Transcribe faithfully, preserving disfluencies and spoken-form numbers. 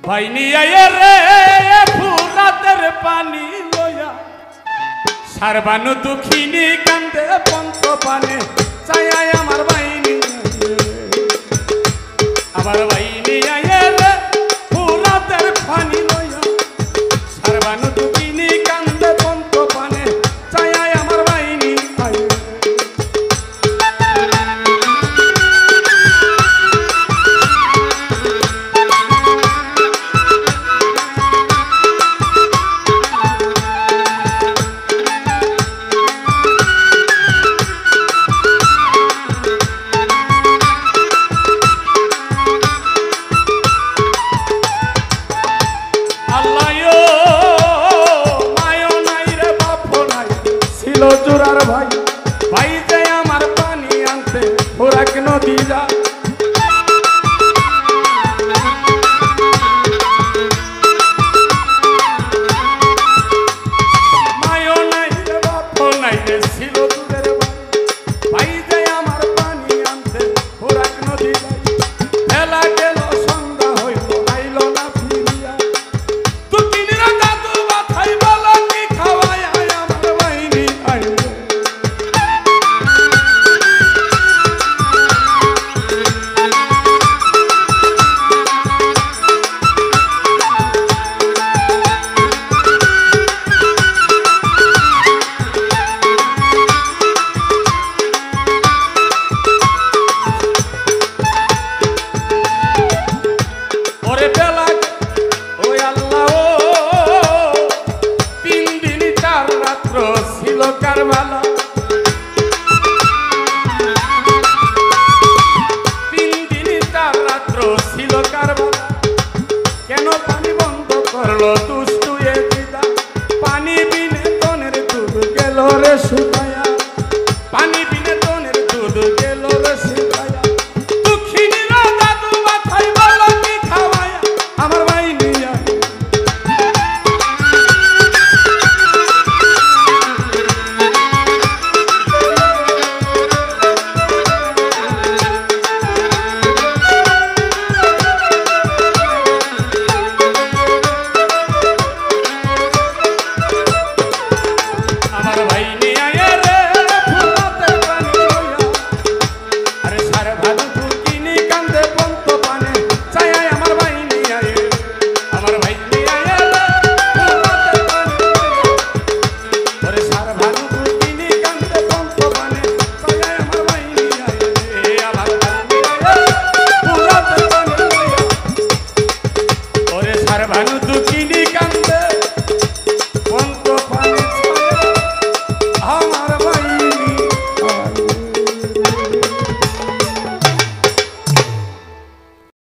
ভাইনি আয়ে রে ফুরাতের পানি লয়া সারবানু দুঃখিনী কান্দে পন্ত পানে চায় আমার ভাইনি আমার ভাইনি আয়ে রে ফুরাতের পানি লয়া সারবানু দুঃখিনী কান্দে পন্ত পানে চায় আমার ভাইনি আয়ে জোরার ভাই ভাই যে আমার পানি আনতে ফোরাক নদী যা মায়ও নাই রে বাপও নাই রে ছিল দূরের ভাই ভাই যে আমার পানি আনতে ফোরাক নদী যাই বেলা গেল সন্ধ্যা হইল আইল না ফিরিয়া দুঃখিনীর দাদু মাথায় বলো কি খাওয়ায় আমার ভাইনি আইল কারবালা তিন দিন চার রাত্র ছিল কারবালা কেন পানি বন্ধ করলো দুষ্টু এ দিদা পানি বিনে তনের দুধ গেল রে শুকায়া পানি বিনে তনের দুধ গেল রে শুকায়া দুঃখিনীর দাদু মাথায় বলো কি খাওয়ায়া আমার ভাই নিয়া ভানু দুঃখী